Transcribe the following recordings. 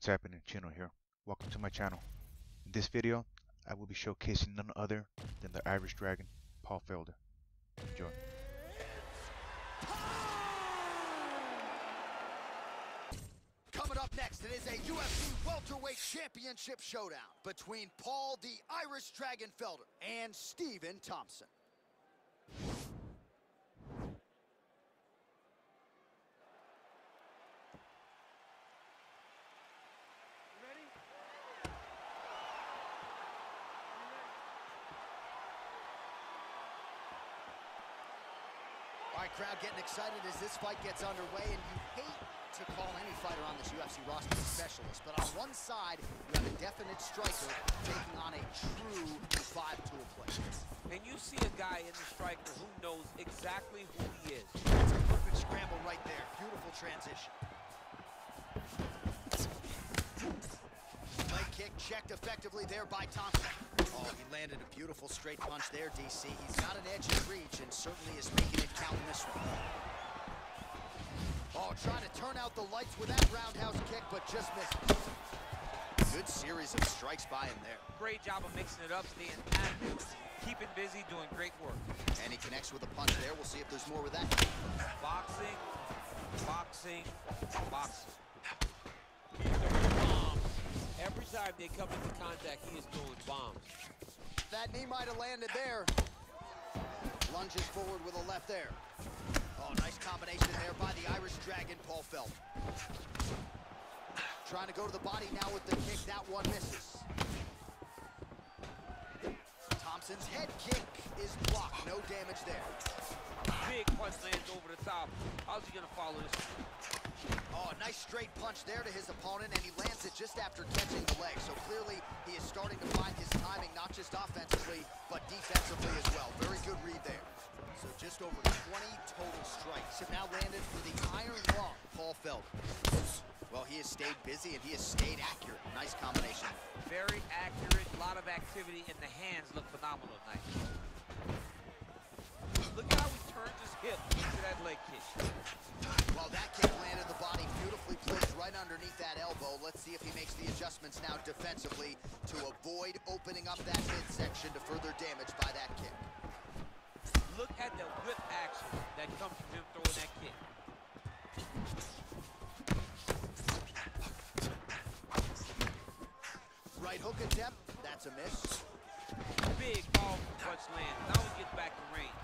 What's happening, Chino here. Welcome to my channel. In this video, I will be showcasing none other than the Irish Dragon, Paul Felder. Enjoy. Coming up next, it is a UFC welterweight championship showdown between Paul the Irish Dragon Felder and Stephen Thompson. All right, crowd getting excited as this fight gets underway, and you hate to call any fighter on this UFC roster a specialist, but on one side, you have a definite striker taking on a true five-tool player. And you see a guy in the striker who knows exactly who he is. It's a perfect scramble right there. Beautiful transition. Leg kick checked effectively there by Thompson. Oh, he landed a beautiful straight punch there, DC. He's got an edge in reach and certainly is making it count in this one. Oh, trying to turn out the lights with that roundhouse kick, but just missed. Good series of strikes by him there. Great job of mixing it up, staying active, keeping busy, doing great work. And he connects with a punch there. We'll see if there's more with that. Boxing, boxing, boxing. He's throwing bombs. Every time they come into contact, he is throwing bombs. That knee might have landed there. Lunges forward with a left there. Oh, nice combination there by the Irish Dragon, Paul Felder. Trying to go to the body now with the kick. That one misses. Thompson's head kick is blocked. No damage there. Big punch lands over the top. How's he gonna follow this? Oh, a nice straight punch there to his opponent, and he lands it just after catching the leg. So clearly, he is starting to find his timing, not just offensively, but defensively as well. Very good read there. So just over 20 total strikes have now landed for the Iron Lung, Paul Felder. Well, he has stayed busy, and he has stayed accurate. Nice combination. Very accurate, a lot of activity, and the hands look phenomenal tonight. Look at how he turns his hip into that leg kick. Well, that kick landed the body beautifully placed right underneath that elbow. Let's see if he makes the adjustments now defensively to avoid opening up that midsection to further damage by that kick. Look at the whip action that comes from him throwing that kick. Right hook attempt, that's a miss. Big ball punch lands. Now he gets back in range.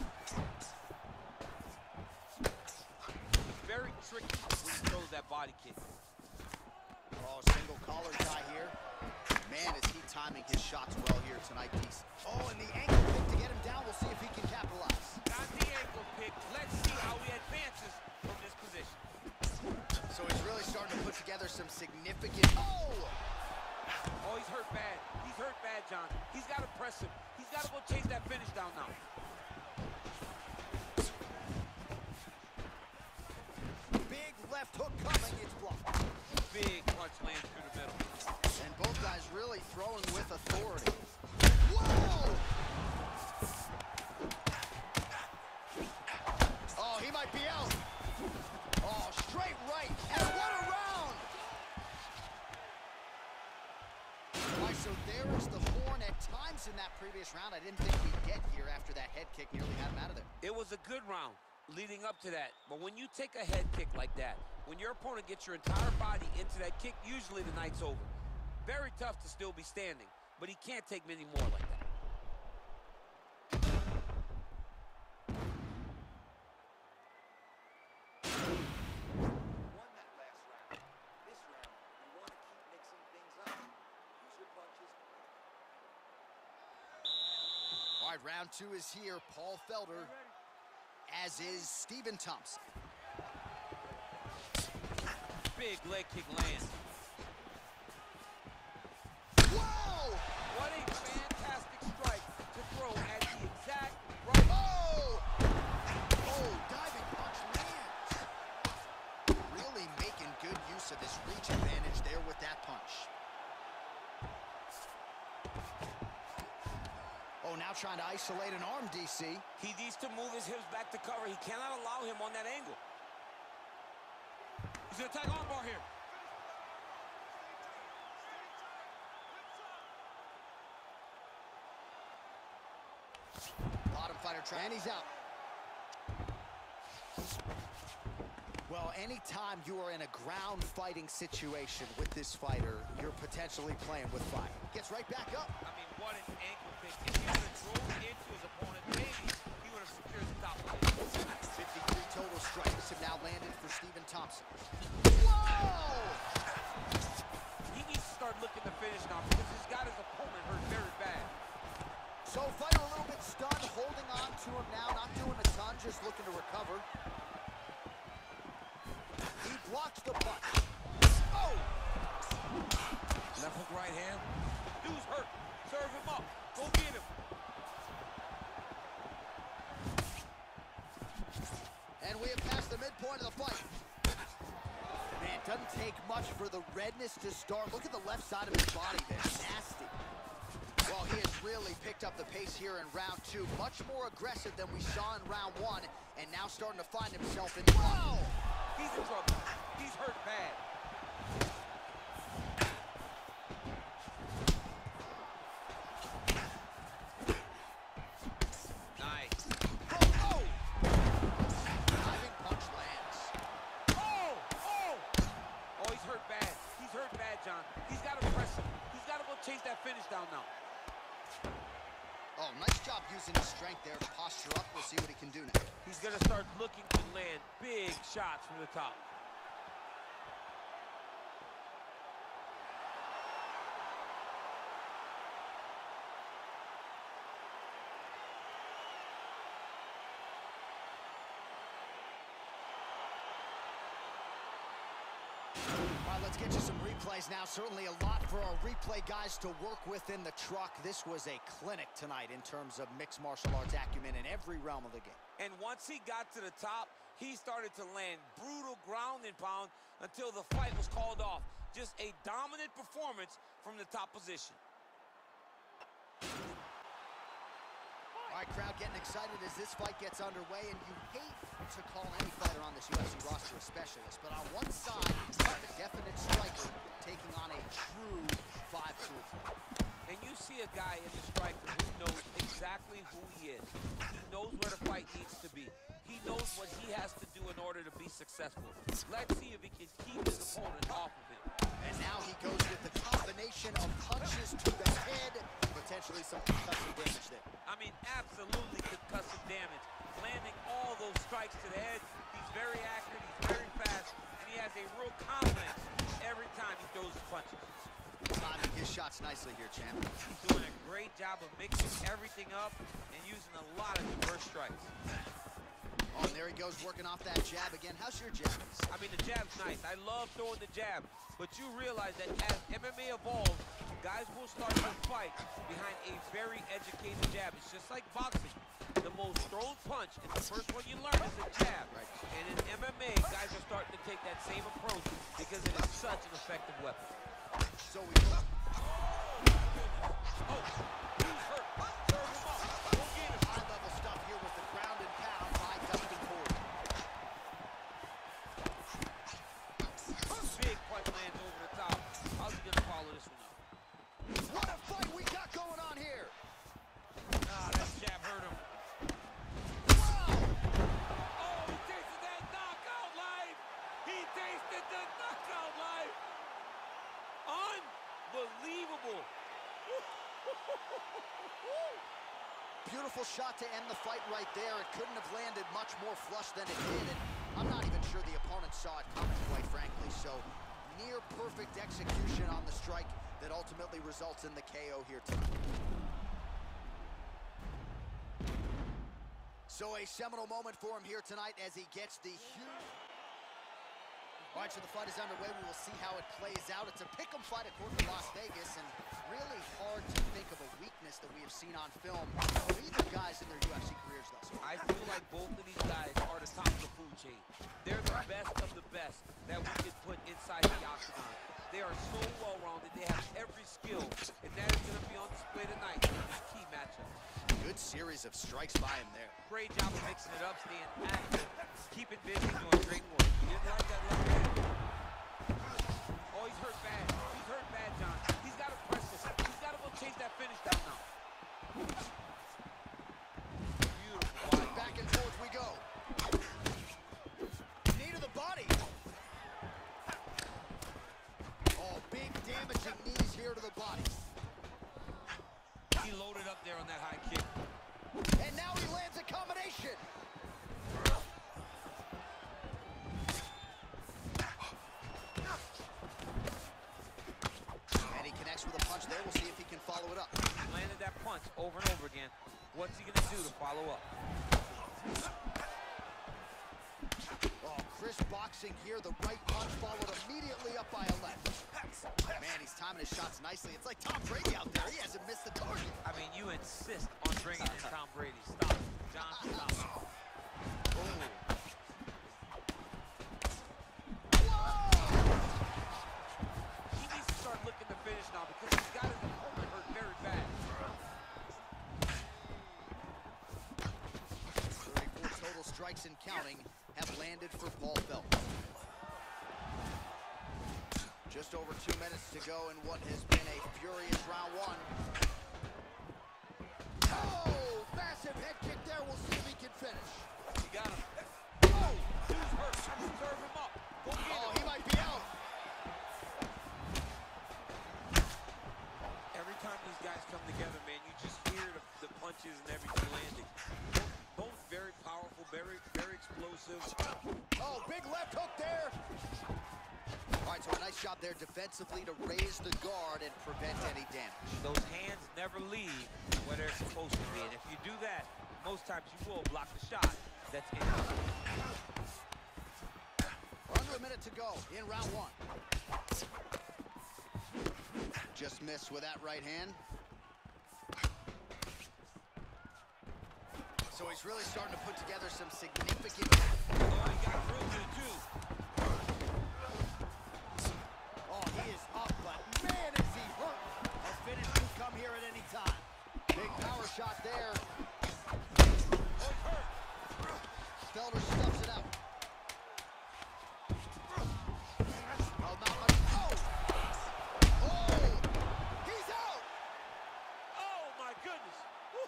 Very tricky when he throws that body kick. Oh, single collar tie here. Man, is he timing his shots well here tonight, DC. Oh, and the ankle kick to get him down. We'll see if he can capitalize. Got the ankle kick. Let's see how he advances from this position. So he's really starting to put together some significant... Oh! Oh, he's hurt bad. He's hurt bad, John. He's got to press him. He's got to go chase that finish down now. Big left hook coming. It's blocked. Big punch lands through the middle. And both guys really throwing with authority. Whoa! Oh, he might be out. Oh, straight right. And what a round! Why, so there is the horn. At times in that previous round, I didn't think we'd get here after that head kick nearly had him out of there. It was a good round leading up to that. But when you take a head kick like that, when your opponent gets your entire body into that kick, usually the night's over. Very tough to still be standing, but he can't take many more like that. Won that last round. This round, you want to keep mixing things up. Use your punches. All right, round two is here. Paul Felder, as is Stephen Thompson. Big leg kick lands. Whoa! What a fantastic strike to throw at the exact right. Oh! Oh, diving punch lands. Really making good use of his reach advantage there with that punch. Oh, now trying to isolate an arm, DC. He needs to move his hips back to cover. He cannot allow him on that angle. He's gonna attack armbar here. fighter trying. And he's out. Well, anytime you are in a ground fighting situation with this fighter, you're potentially playing with fire. Gets right back up. I mean, what an ankle pick. If he would have drove into his opponent, maybe he would have secured the top of it. 53 total strikes have now landed for Stephen Thompson. Whoa! He needs to start looking to finish now because he's got his opponent hurt very bad. So fighter a little bit stunned, holding on to him now, not doing a ton, just looking to recover. He blocks the punch. Oh! Left hook, right hand. Dude's hurt. Serve him up. Go get him. And we have passed the midpoint of the fight. Man, it doesn't take much for the redness to start. Look at the left side of his body there. Nasty. Well, he has really picked up the pace here in round 2. Much more aggressive than we saw in round 1. And now starting to find himself in... Whoa! He's in trouble. He's hurt bad. Nice. Oh! Diving punch lands. Oh! Oh! Oh, he's hurt bad. He's hurt bad, John. He's got to press him. He's got to go chase that finish down now. Oh, nice job using his strength there to posture up. We'll see what he can do now. He's going to start looking to land big shots from the top. All right, let's get you some replays now. Certainly a lot for our replay guys to work with in the truck. This was a clinic tonight in terms of mixed martial arts acumen in every realm of the game. And once he got to the top, he started to land brutal ground and pound until the fight was called off. Just a dominant performance from the top position. All right, crowd getting excited as this fight gets underway, and you hate to call any fighter on this UFC roster a specialist, but on one side, a definite striker taking on a true 5-tool. And you see a guy in the striker who knows exactly who he is. He knows where the fight needs to be. He knows what he has to do in order to be successful. Let's see if he can keep his opponent off of him. And now he goes with the combination of punches to the head, potentially some concussive damage there. I mean, absolutely concussive damage. Landing all those strikes to the head. He's very accurate, he's very fast, and he has a real confidence every time he throws his punches. Timing his shots nicely here, champ. He's doing a great job of mixing everything up and using a lot of diverse strikes. Oh, and there he goes, working off that jab again. How's your jab? I mean, the jab's nice. I love throwing the jab, but you realize that as MMA evolves, guys will start to fight behind a very educated jab. It's just like boxing. The most thrown punch, and the first one you learn is a jab. Right. And in MMA, guys are starting to take that same approach because it is such an effective weapon. So we go. Oh, he's hurt. Serve him up. Go get him. High-level stuff here with the ground and pound by Dustin Ford. Big punch lands over the top. How's he gonna follow this one up? What a fight we got going on here. Ah, that jab hurt him. Wow! Oh, he tasted that knockout life. He tasted the knockout life. Unbelievable. Beautiful shot to end the fight right there. It couldn't have landed much more flush than it did. And I'm not even sure the opponent saw it coming, quite frankly. So near perfect execution on the strike that ultimately results in the KO here tonight. So a seminal moment for him here tonight as he gets the huge... All right, so the fight is underway. We will see how it plays out. It's a pick'em fight according to Las Vegas, and really hard to think of a weakness that we have seen on film for either guys in their UFC careers thus far. I feel like both of these guys are the top of the food chain. They're the best of the best that we could put inside the octagon. They are so well-rounded. They have every skill, and that is going to be on display tonight in this key matchup. Good series of strikes by him there. Great job of mixing it up, staying active, keeping busy, doing great work. You didn't like that left hand? Oh, he's hurt bad. He's hurt bad, John. He's got to press this. He's got to go chase that finish down now. Beautiful follow it up. Landed that punch over and over again. What's he gonna do to follow up? Oh, crisp boxing here. The right punch followed immediately up by a left. Man, he's timing his shots nicely. It's like Tom Brady out there. He hasn't missed the target. I mean, you insist on bringing in Tom Brady. Stop, John, stop. Oh. He needs to start looking to finish now because he's got his opponent hurt very bad. 34 total strikes and counting have landed for Paul Felder. Just over 2 minutes to go in what has been a furious round one. Oh, massive head kick there. We'll see if he can finish. He got him. Oh, dude's hurt. Serve him up. Go get him. He might be out. Every time these guys come together, man, you just hear the punches and everything landing. Both very powerful, very explosive. Oh, big left hook there. All right, so a nice job there defensively to raise the guard and prevent any damage. Those hands never leave where they're supposed to be, and if you do that, most times you will block the shot that's in. Under a minute to go in round one. Just missed with that right hand. So he's really starting to put together some significant... Oh, he got through to two. Oh, he is up, but man, is he hurt. A finish could come here at any time. Big power shot there. Oh, he's hurt. Felder stuffs it out. Oh, not much. Oh! Oh! He's out! Oh, my goodness.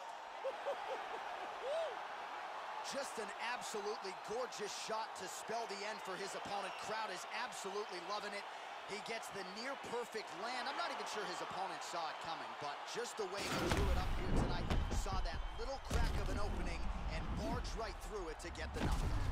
Just an absolutely gorgeous shot to spell the end for his opponent. Crowd is absolutely loving it. He gets the near-perfect land. I'm not even sure his opponent saw it coming, but just the way he drew it up here tonight, saw that little crack of an opening and barged right through it to get the knockout.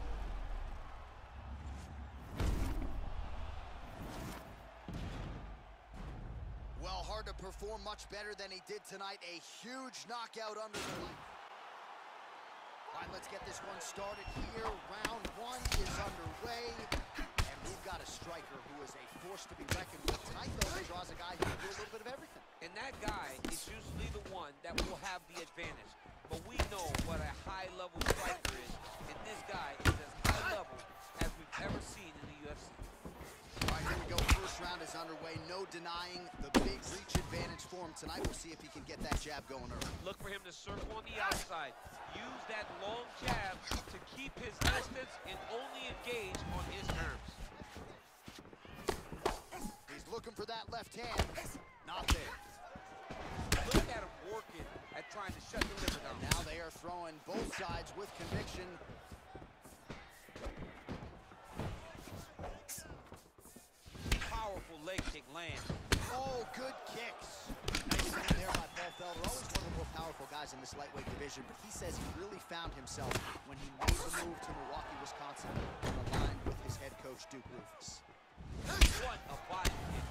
Well, hard to perform much better than he did tonight. A huge knockout under the light. All right, let's get this one started here. Round one is underway. And we've got a striker who is a force to be reckoned with. Tonight, though, he draws a guy who can do a little bit of everything. And that guy is usually the one that will have the advantage. But we know what a high-level striker is. And this guy is as high level as we've ever seen in the UFC. All right, here we go. First round is underway. No denying the big reach advantage for him tonight. We'll see if he can get that jab going early. Look for him to circle on the outside. Use that long jab to keep his distance and only engage on his terms. He's looking for that left hand. Not there. Look at him working at trying to shut the liver down. And now they are throwing both sides with conviction. Powerful leg kick lands. Oh, good kicks. Nice stand there by Paul Felder. Always one of the more powerful guys in this lightweight division, but he says he really found himself when he made the move to Milwaukee, Wisconsin, and aligned with his head coach, Duke Roufus. What a body kick.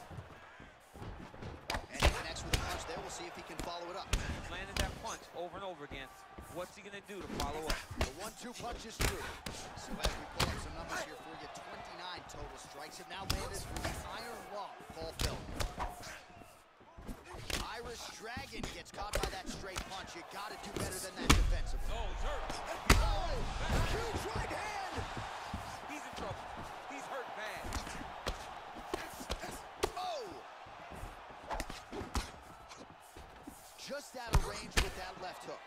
And he connects with a punch there. We'll see if he can follow it up. Landed that punch over and over again. What's he gonna do to follow up? The 1-2 punch is through. So as we pull up some numbers here for you, 29 total strikes have now landed for the Iron Law, Paul Felder. Irish Dragon gets caught by that straight punch. You gotta do better than that defensively. Oh, he's hurt. Oh, huge right hand! He's in trouble. He's hurt bad. Oh! Just out of range with that left hook.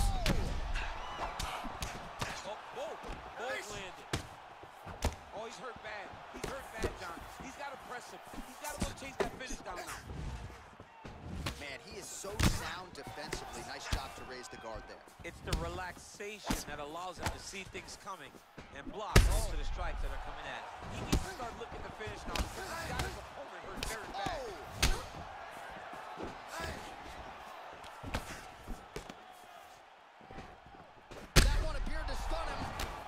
Oh, both landed. Oh, he's hurt bad. He's hurt bad, John. He's got to press him. He's got to go chase that finish down now. Man, he is so sound defensively. Nice job to raise the guard there. It's the relaxation that allows him to see things coming and block most of the strikes that are coming at him. He needs to start looking to finish now because he's got his opponent hurt very bad. That one appeared to stun him.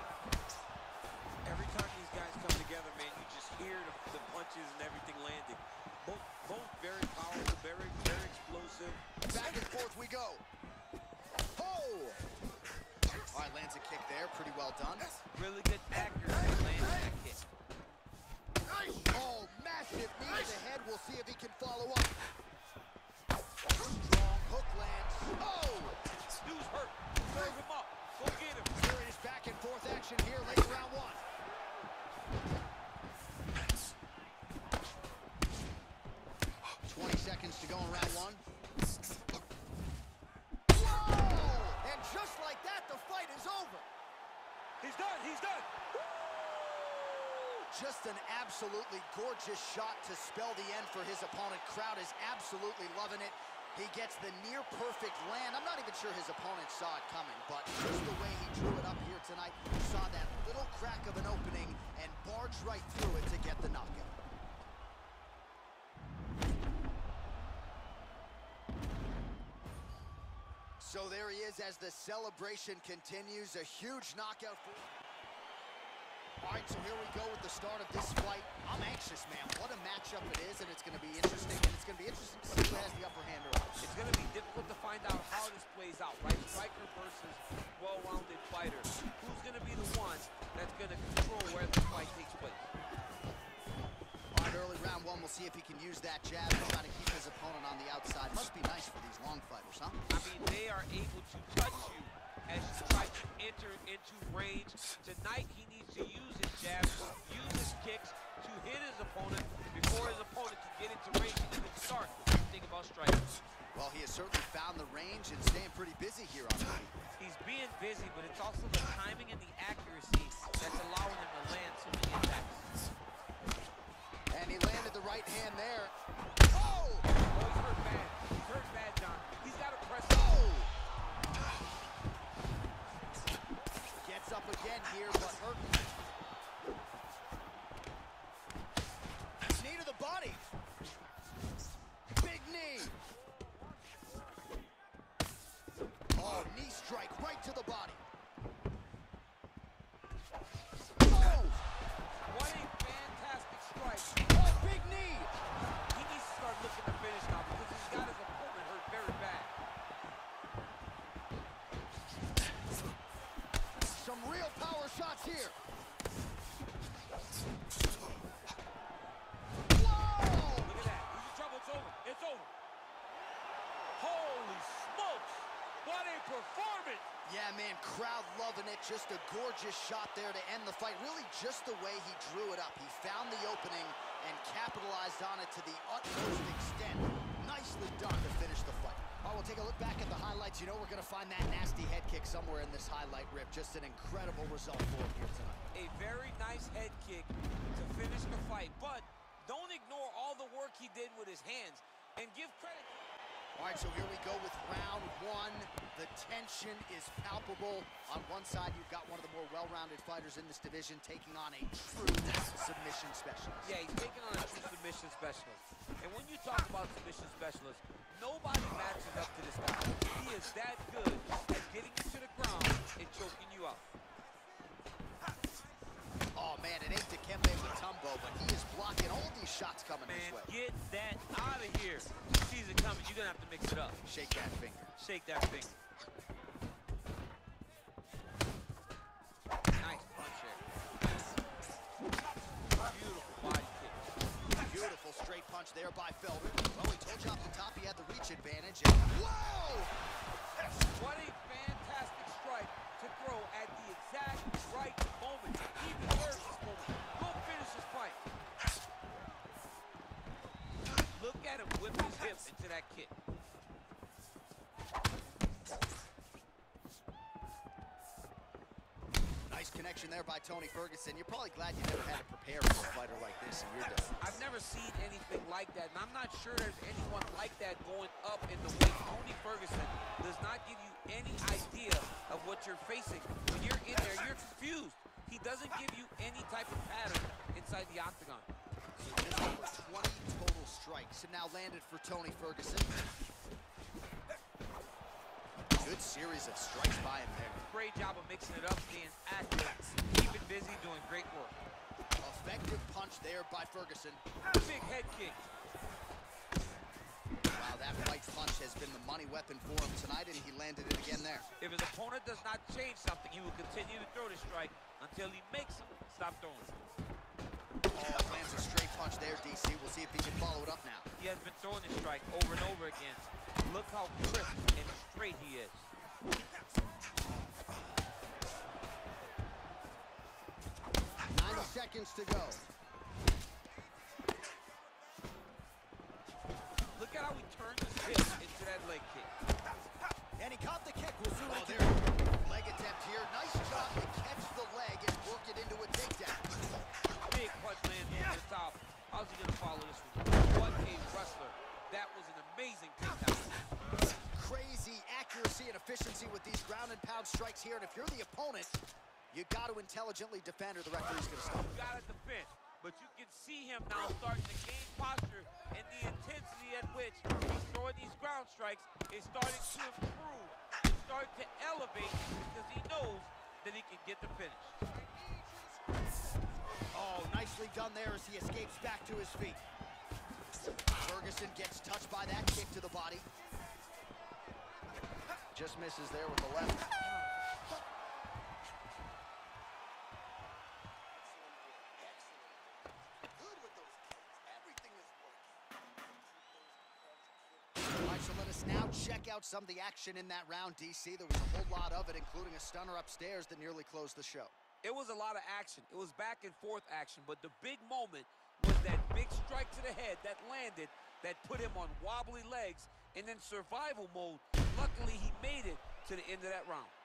Every time these guys come together, man, you just hear the punches and everything landing. Both very powerful, very explosive. explosive. Back and forth we go. Oh! All right, lands a kick there. Pretty well done. Really good accuracy landing that kick. Oh, massive knee to the head. We'll see if he can follow up. Strong hook lands. Oh! Dude's hurt. Serve him up. Go get him. Serious back and forth action here late in round one. 20 seconds to go in round one. Whoa! And just like that, the fight is over. He's done. He's done. Just an absolutely gorgeous shot to spell the end for his opponent. Crowd is absolutely loving it. He gets the near-perfect land. I'm not even sure his opponent saw it coming, but just the way he drew it up here tonight, saw that little crack of an opening and barged right through it to get the knockout. So there he is as the celebration continues. A huge knockout for... All right, so here we go with the start of this fight. I'm anxious, man. What a matchup it is, and it's going to be interesting. And it's going to be interesting to see who has the upper hand early. It's going to be difficult to find out how this plays out, right? Striker versus well-rounded fighter. Who's going to be the one that's going to control where the fight takes place? All right, early round one, we'll see if he can use that jab to try to keep his opponent on the outside. Must be nice for these long fighters, huh? I mean, they are able to touch you as you try to enter into range. Tonight, he needs to use his jabs, use his kicks to hit his opponent before his opponent can get into range and even start to think about striking. Well, he has certainly found the range and staying pretty busy here on the feet. He's being busy, but it's also the timing and the accuracy that's allowing him to land so many attacks. And he landed the right hand there. Oh! Oh, he's hurt bad. He's hurt bad, John. He's got to press. Oh! Gets up again here, but hurt. Knee to the body. Big knee. Oh, knee strike right to the body. Oh! What a fantastic strike. Oh, big knee. He needs to start looking to finish now because he's got his opponent hurt very bad. Some real power shots here. Whoa! Look at that. He's in trouble. It's over. It's over. Holy smokes. What a performance. Yeah, man, crowd loving it. Just a gorgeous shot there to end the fight. Really just the way he drew it up. He found the opening and capitalized on it to the utmost extent. Nicely done to finish the fight. All right, we'll take a look back at the highlights. You know we're going to find that nasty head kick somewhere in this highlight rip. Just an incredible result for him here tonight. A very nice head kick to finish the fight, but don't ignore all the work he did with his hands and give credit. All right, so here we go with round one. The tension is palpable. On one side, you've got one of the more well-rounded fighters in this division taking on a true submission specialist. Yeah, he's taking on a true submission specialist. And when you talk about submission specialist, nobody matches up to this guy. He is that good at getting you to the ground and choking you out. Oh, man, it ain't Dikembe Mutombo, but he is blocking all these shots coming his Man, way. get that out of here. He sees it coming. You're going to have to mix it up. Shake that finger. Shake that finger. Nice punch there. Beautiful body kick. Beautiful straight punch there by Felder. Well, we told you off the top he had the reach advantage. And whoa! What a fantastic strike to throw at the exact right moment. He deserves this moment. Go finish this fight. Look at him whip his hip into that kick. Nice connection there by Tony Ferguson. You're probably glad you never had to prepare for a fighter like this in your day. I've never seen anything like that, and I'm not sure there's anyone like that going up in the weight. Tony Ferguson does not give you any idea of what you're facing. When you're in there, you're confused. He doesn't give you any type of pattern inside the octagon. So it is over 20 total strikes, and now landed for Tony Ferguson. Good series of strikes by him there. Great job of mixing it up, being accurate, keeping busy, doing great work. Effective punch there by Ferguson. Big head kick. Wow, that right punch has been the money weapon for him tonight, and he landed it again there. If his opponent does not change something, he will continue to throw the strike until he makes him stop throwing. Oh, lands a straight punch there, DC. We'll see if he can follow it up now. He has been throwing the strike over and over again. Look how crisp and straight he is. 90 seconds to go. Look at how he turns his hip into that leg kick. And he caught the kick. We'll see what he can do. Leg attempt here. Nice job to catch the leg and work it into a takedown. Big punch lands over the top. How's he gonna follow this one? What a wrestler. That was an amazing takedown. Crazy accuracy and efficiency with these ground and pound strikes here. And if you're the opponent, you got to intelligently defend or the referee's going to stop. You got to defend. But you can see him now starting to gain posture, and the intensity at which he's throwing these ground strikes is starting to improve. It's starting to elevate because he knows that he can get the finish. Oh, nicely done there as he escapes back to his feet. Ferguson gets touched by that kick to the body. Just misses there with the left. All right, so let us now check out some of the action in that round, DC. There was a whole lot of it, including a stunner upstairs that nearly closed the show. It was a lot of action. It was back and forth action, but the big moment was that big strike to the head that landed, that put him on wobbly legs, and in survival mode, luckily he made it to the end of that round.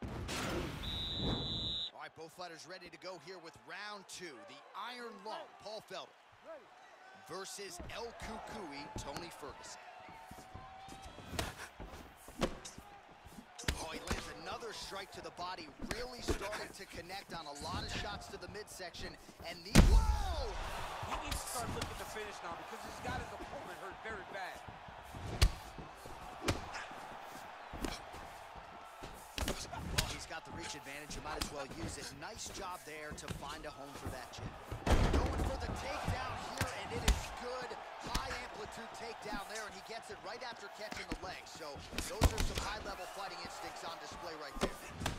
All right, both fighters ready to go here with round two. The Iron Lung, Paul Felder, versus El Cucuy, Tony Ferguson. Oh, he lands another strike to the body, really starting to connect on a lot of shots to the midsection. And the whoa! He needs to start looking to finish now because he's got his opponent hurt very bad. Well, he's got the reach advantage. You might as well use it. Nice job there to find a home for that jab. Going for the takedown here, and it is good. High amplitude takedown there, and he gets it right after catching the leg. So those are some high-level fighting instincts on display right there.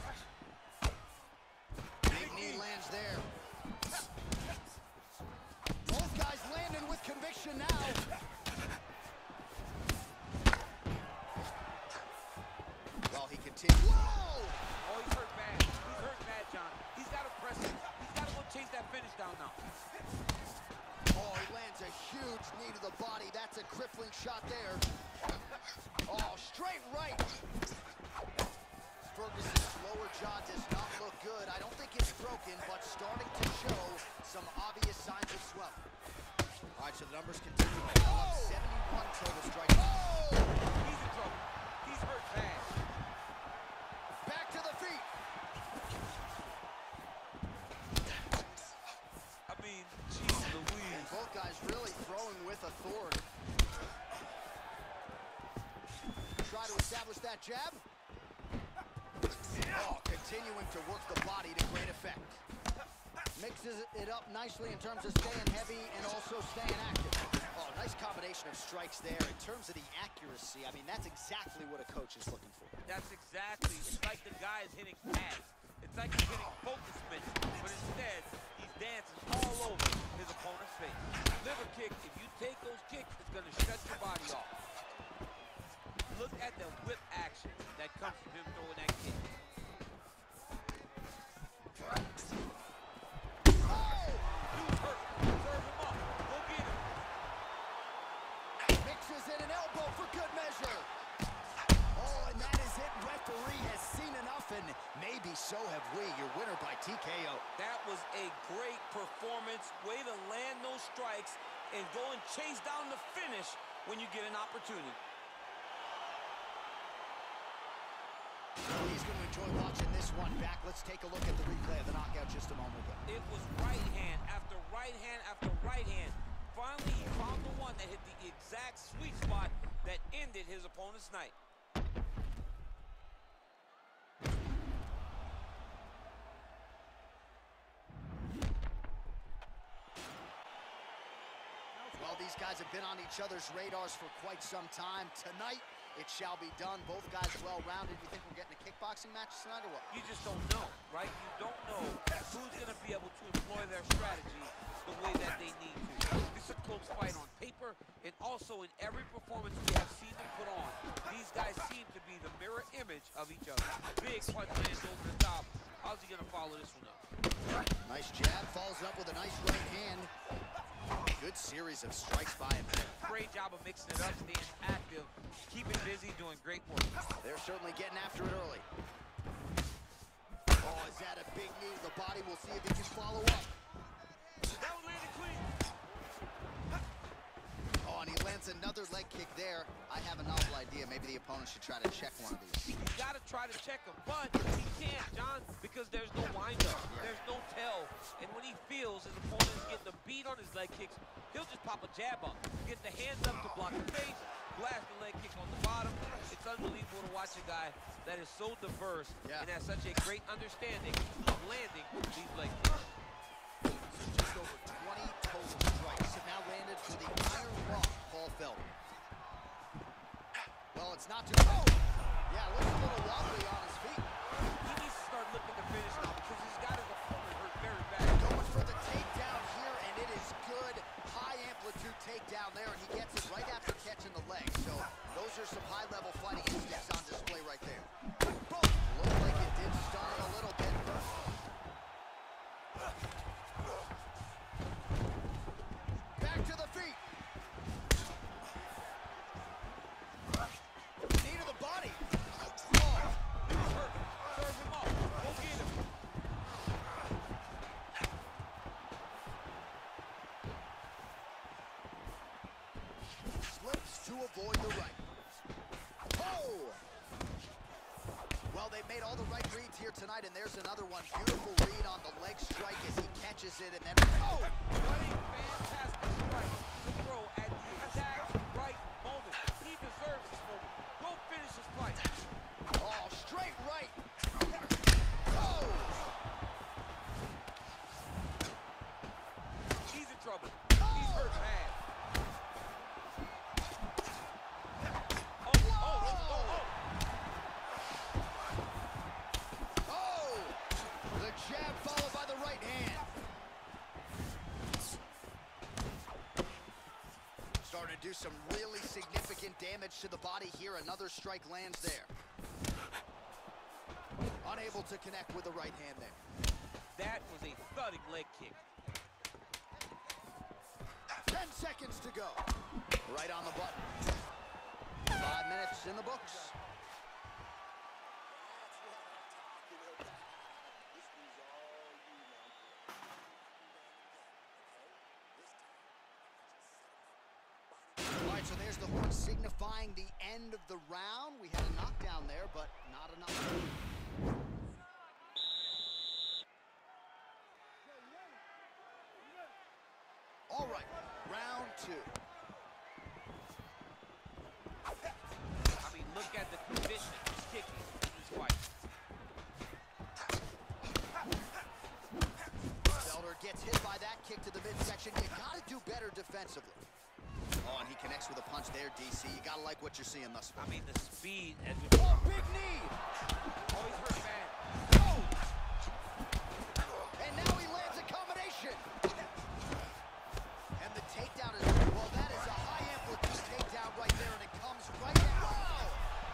Big knee lands there. Both guys landing with conviction now. Well, he continues. Whoa! Oh, he's hurt bad. He's hurt bad, John. He's got to press it. He's got to go chase that finish down now. Oh, he lands a huge knee to the body. That's a crippling shot there. Oh, straight right. Ferguson's lower jaw does not look good. I don't think it's broken, but starting to show some obvious signs of swelling. All right, so the numbers continue. Oh! 71 total strikes. Oh! He's in trouble. He's hurt bad. Back to the feet. I mean, geez Louise. And both guys really throwing with authority. Try to establish that jab. Oh, continuing to work the body to great effect. Mixes it up nicely in terms of staying heavy and also staying active. Oh, nice combination of strikes there. In terms of the accuracy, I mean, that's exactly what a coach is looking for. That's exactly. It's like the guy is hitting pads. It's like he's hitting focus mitts, but instead, he's dancing all over his opponent's face. Liver kick, if you take those kicks, it's going to shut your body off. Look at the whip action that comes from him throwing that kick. Mixes in an elbow for good measure. Oh, and that is it. Referee has seen enough, and maybe so have we. Your winner by TKO. That was a great performance. Way to land those strikes and go and chase down the finish when you get an opportunity. He's going to enjoy watching this one back. Let's take a look at the replay of the knockout just a moment ago. It was right hand after right hand after right hand. Finally, he found the one that hit the exact sweet spot that ended his opponent's night. Well, these guys have been on each other's radars for quite some time. Tonight, It shall be done. Both guys well-rounded. You think we're getting a kickboxing match tonight or what? You just don't know, right? You don't know who's going to be able to employ their strategy the way that they need to. This is a close fight on paper, and also in every performance we have seen them put on. These guys seem to be the mirror image of each other. Big punch lands over the top. How's he going to follow this one up? Nice jab, follows up with a nice right hand. Good series of strikes by him. Great job of mixing it up, staying active, keeping busy, doing great work. They're certainly getting after it early. Oh, is that a big knee to the body? We'll see if he can follow up. That one landed clean. Oh, and he lands another leg kick there. I have a novel idea. Maybe the opponent should try to check one of these. You got to try to check him, but he can't, John, because there's no windup. There's no tell. And when he feels his opponent is getting a beat on his leg kicks, he'll just pop a jab up, get the hands up to block the face, blast the leg kick on the bottom. It's unbelievable to watch a guy that is so diverse and has such a great understanding of landing these leg kicks. Just over 20 total strikes have now landed for the Iron Rock, Paul Felder. Well, it's not too... Oh! Yeah, looks a little wobbly on his feet. He needs to start looking to finish now because he's got his opponent hurt very bad. Going for the takedown here, and it is good. High amplitude takedown there, and he gets it right after catching the leg. So those are some high-level fighting instincts on display right there. Boom! Looked like it did stun it a little bit. Back to the feet. Knee to the body. Oh, He's hurt. Serve him up. Go get him. slips to avoid the right. Oh! Well, they've made all the right reads here tonight, and there's another one. Beautiful read on the leg strike as he catches it, and then... Oh! Running fantastic strike to throw at the exact right moment. He deserves this moment. Go finish his fight. Oh, straight right. Oh! He's in trouble. He's hurt bad. Oh! The jab followed by the right hand. Starting to do some really significant damage to the body here. Another strike lands there. Unable to connect with the right hand there. That was a thudding leg kick. 10 seconds to go. Right on the button. 5 minutes in the books. All right, so there's the horn signifying the end of the round. We had a knockdown there, but not enough. All right, round two. I mean, look at the condition he's kicking in this fight. Felder gets hit by that kick to the midsection. You gotta do better defensively. Oh, and he connects with a punch there, DC. You gotta like what you're seeing thus far. I mean, the speed as we... Oh, big knee! Oh, he's hurt bad. Oh! And now he lands a combination. And the takedown is, well, that is a high amplitude takedown right there, and it comes right in. Wow!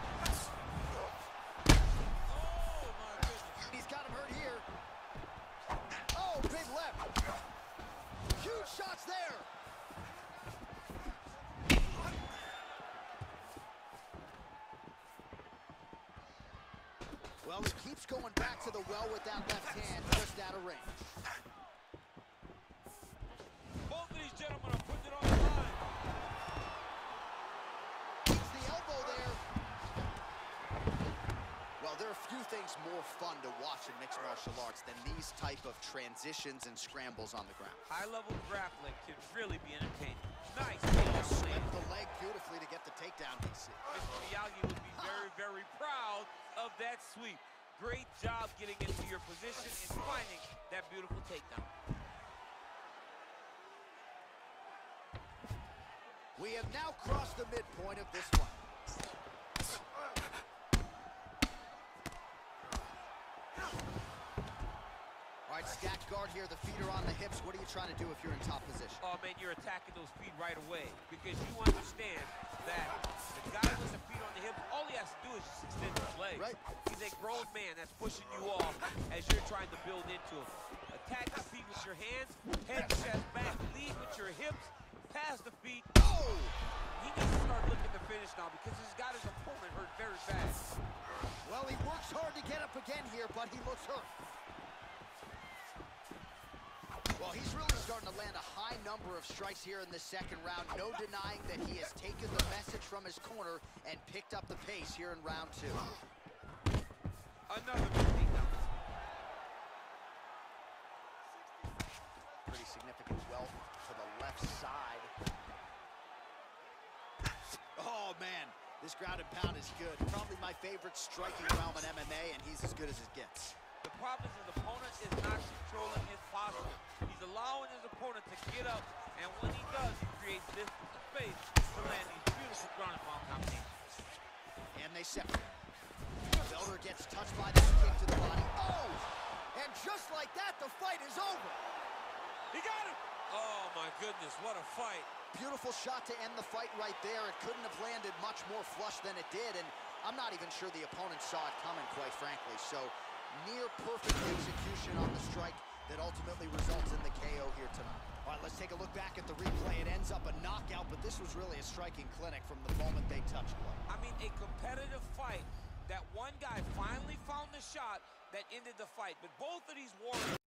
Oh, my goodness. He's got him hurt here. Oh, big left. Huge shots there. Well, he keeps going back to the well with that left hand, just out of range. Both of these gentlemen are putting it on the line. Keeps the elbow there. Well, there are a few things more fun to watch in mixed martial arts than these type of transitions and scrambles on the ground. High-level grappling can really be entertaining. Nice. Swept the leg beautifully to get the takedown, DC. Mr. Miyagi would be very, very proud of that sweep. Great job getting into your position and finding that beautiful takedown. We have now crossed the midpoint of this one. Stacked guard here, the feet are on the hips. What are you trying to do if you're in top position? Oh, man, you're attacking those feet right away because you understand that the guy with the feet on the hips, all he has to do is just extend his legs. Right. He's a grown man that's pushing you off as you're trying to build into him. Attack the feet with your hands, head, chest, back, lead with your hips, pass the feet. Oh! He needs to start looking to finish now because he's got his opponent hurt very bad. Well, he works hard to get up again here, but he looks hurt. Well, he's really starting to land a high number of strikes here in the second round. No denying that he has taken the message from his corner and picked up the pace here in round 2. Another good takedown. Pretty significant welt to the left side. Oh, man. This ground and pound is good. Probably my favorite striking realm in MMA, and he's as good as it gets. The problem is his opponent is not controlling his posture. He's allowing his opponent to get up, and when he does, he creates distance and space to land these beautiful ground and pound combinations. And they separate. Felder gets touched by that kick to the body. Oh! And just like that, the fight is over. He got him! Oh, my goodness, what a fight. Beautiful shot to end the fight right there. It couldn't have landed much more flush than it did, and I'm not even sure the opponent saw it coming, quite frankly. So, near perfect execution on the strike that ultimately results in the KO here tonight. All right, let's take a look back at the replay. It ends up a knockout, but this was really a striking clinic from the moment they touched blood. I mean, a competitive fight that one guy finally found the shot that ended the fight. But both of these warriors